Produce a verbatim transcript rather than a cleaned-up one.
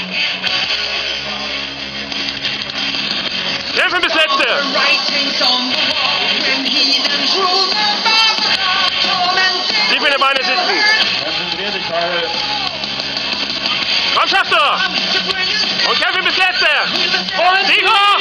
Kämpfen bis letzte! Tief in die Beine sitzen! Komm, schaffst du! Und kämpfen bis letzte! Sieg hoch!